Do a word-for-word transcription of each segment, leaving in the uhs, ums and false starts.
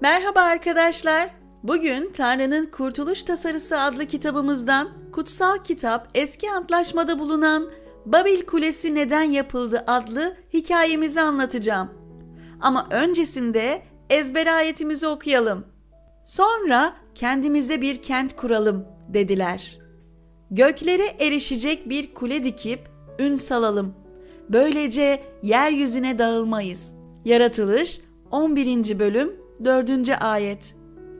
Merhaba arkadaşlar. Bugün Tanrı'nın Kurtuluş Tasarısı adlı kitabımızdan Kutsal Kitap Eski Antlaşmada bulunan Babil Kulesi Neden Yapıldı adlı hikayemizi anlatacağım. Ama öncesinde ezber ayetimizi okuyalım. Sonra kendimize bir kent kuralım dediler. Göklere erişecek bir kule dikip ün salalım. Böylece yeryüzüne dağılmayız. Yaratılış on birinci bölüm dördüncü ayet.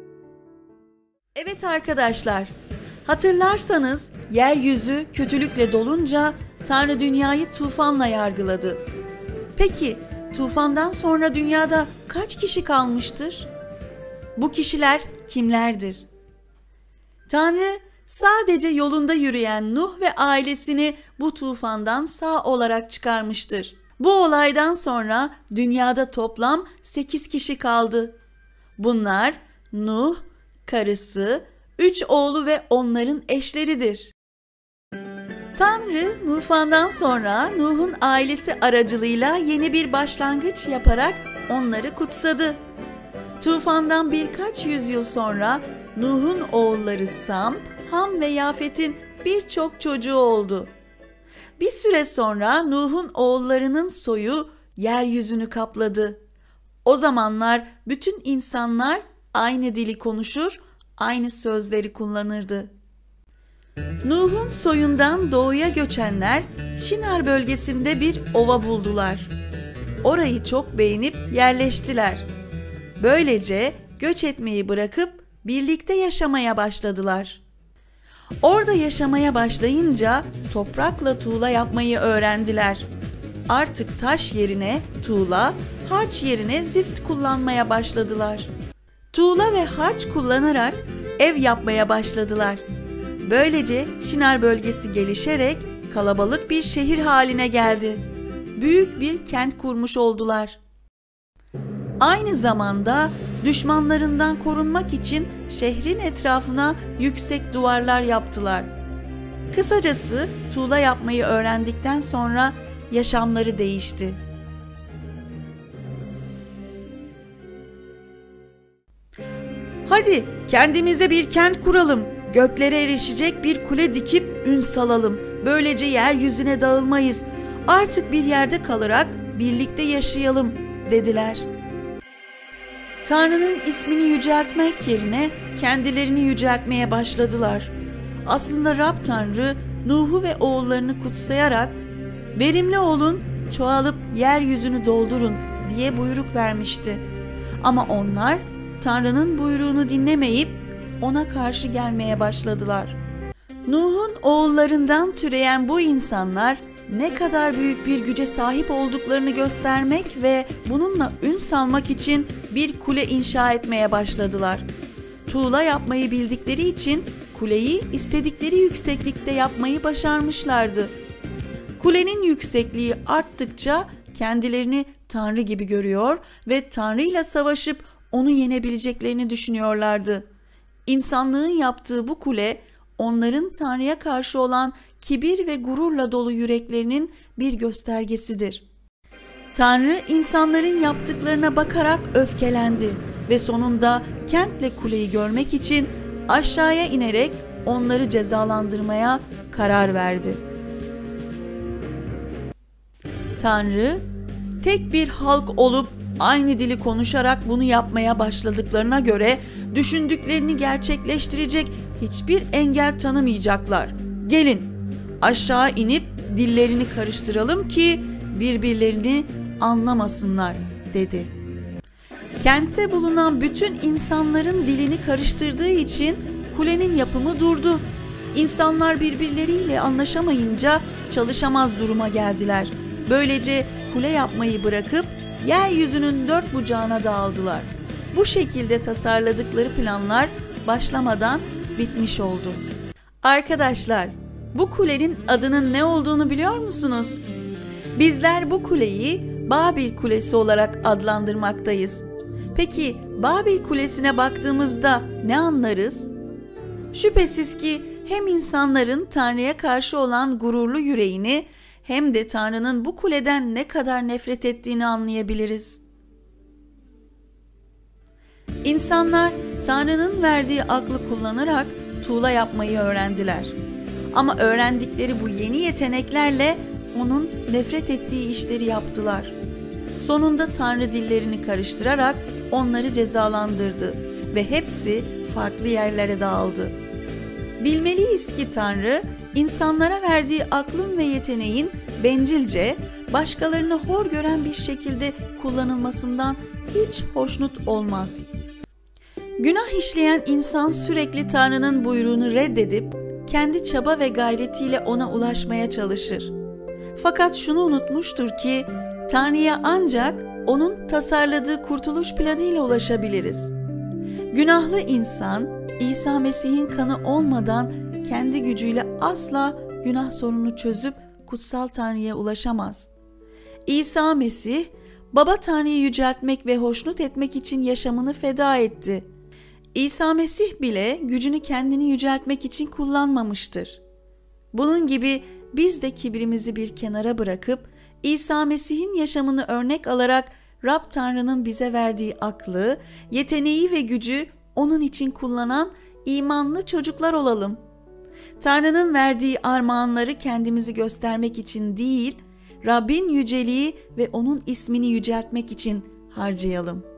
Evet arkadaşlar, hatırlarsanız yeryüzü kötülükle dolunca Tanrı dünyayı tufanla yargıladı. Peki tufandan sonra dünyada kaç kişi kalmıştır? Bu kişiler kimlerdir? Tanrı sadece yolunda yürüyen Nuh ve ailesini bu tufandan sağ olarak çıkarmıştır. Bu olaydan sonra dünyada toplam sekiz kişi kaldı. Bunlar Nuh, karısı, üç oğlu ve onların eşleridir. Tanrı tufandan sonra Nuh'un ailesi aracılığıyla yeni bir başlangıç yaparak onları kutsadı. Tufandan birkaç yüzyıl sonra Nuh'un oğulları Sam, Ham ve Yafet'in birçok çocuğu oldu. Bir süre sonra Nuh'un oğullarının soyu yeryüzünü kapladı. O zamanlar bütün insanlar aynı dili konuşur, aynı sözleri kullanırdı. Nuh'un soyundan doğuya göçenler Şinar bölgesinde bir ova buldular. Orayı çok beğenip yerleştiler. Böylece göç etmeyi bırakıp birlikte yaşamaya başladılar. Orada yaşamaya başlayınca toprakla tuğla yapmayı öğrendiler. Artık taş yerine tuğla, harç yerine zift kullanmaya başladılar. Tuğla ve harç kullanarak ev yapmaya başladılar. Böylece Şinar bölgesi gelişerek kalabalık bir şehir haline geldi. Büyük bir kent kurmuş oldular. Aynı zamanda düşmanlarından korunmak için şehrin etrafına yüksek duvarlar yaptılar. Kısacası tuğla yapmayı öğrendikten sonra yaşamları değişti. Hadi kendimize bir kent kuralım, göklere erişecek bir kule dikip ün salalım. Böylece yeryüzüne dağılmayız. Artık bir yerde kalarak birlikte yaşayalım dediler. Tanrı'nın ismini yüceltmek yerine kendilerini yüceltmeye başladılar. Aslında Rab Tanrı Nuh'u ve oğullarını kutsayarak "Verimli olun, çoğalıp yeryüzünü doldurun" diye buyruk vermişti. Ama onlar Tanrı'nın buyruğunu dinlemeyip ona karşı gelmeye başladılar. Nuh'un oğullarından türeyen bu insanlar ne kadar büyük bir güce sahip olduklarını göstermek ve bununla ün salmak için bir kule inşa etmeye başladılar. Tuğla yapmayı bildikleri için kuleyi istedikleri yükseklikte yapmayı başarmışlardı. Kulenin yüksekliği arttıkça kendilerini Tanrı gibi görüyor ve Tanrı ile savaşıp onu yenebileceklerini düşünüyorlardı. İnsanlığın yaptığı bu kule onların Tanrı'ya karşı olan kibir ve gururla dolu yüreklerinin bir göstergesidir. Tanrı insanların yaptıklarına bakarak öfkelendi ve sonunda kentle kuleyi görmek için aşağıya inerek onları cezalandırmaya karar verdi. Tanrı tek bir halk olup aynı dili konuşarak bunu yapmaya başladıklarına göre düşündüklerini gerçekleştirecek hiçbir engel tanımayacaklar. Gelin aşağı inip dillerini karıştıralım ki birbirlerini anlamasınlar dedi. Kentte bulunan bütün insanların dilini karıştırdığı için kulenin yapımı durdu. İnsanlar birbirleriyle anlaşamayınca çalışamaz duruma geldiler. Böylece kule yapmayı bırakıp yeryüzünün dört bucağına dağıldılar. Bu şekilde tasarladıkları planlar başlamadan bitmiş oldu. Arkadaşlar, bu kulenin adının ne olduğunu biliyor musunuz? Bizler bu kuleyi Babil Kulesi olarak adlandırmaktayız. Peki Babil Kulesi'ne baktığımızda ne anlarız? Şüphesiz ki hem insanların Tanrı'ya karşı olan gururlu yüreğini hem de Tanrı'nın bu kuleden ne kadar nefret ettiğini anlayabiliriz. İnsanlar Tanrı'nın verdiği aklı kullanarak tuğla yapmayı öğrendiler. Ama öğrendikleri bu yeni yeteneklerle onun nefret ettiği işleri yaptılar. Sonunda Tanrı dillerini karıştırarak onları cezalandırdı ve hepsi farklı yerlere dağıldı. Bilmeliyiz ki Tanrı, insanlara verdiği aklın ve yeteneğin bencilce, başkalarını hor gören bir şekilde kullanılmasından hiç hoşnut olmaz. Günah işleyen insan sürekli Tanrı'nın buyruğunu reddedip, kendi çaba ve gayretiyle ona ulaşmaya çalışır. Fakat şunu unutmuştur ki, Tanrı'ya ancak onun tasarladığı kurtuluş planıyla ulaşabiliriz. Günahlı insan, İsa Mesih'in kanı olmadan kendi gücüyle asla günah sorununu çözüp kutsal Tanrı'ya ulaşamaz. İsa Mesih, Baba Tanrı'yı yüceltmek ve hoşnut etmek için yaşamını feda etti. İsa Mesih bile gücünü kendini yüceltmek için kullanmamıştır. Bunun gibi biz de kibrimizi bir kenara bırakıp İsa Mesih'in yaşamını örnek alarak Rab Tanrı'nın bize verdiği aklı, yeteneği ve gücü onun için kullanan imanlı çocuklar olalım. Tanrı'nın verdiği armağanları kendimizi göstermek için değil, Rabbin yüceliği ve onun ismini yüceltmek için harcayalım.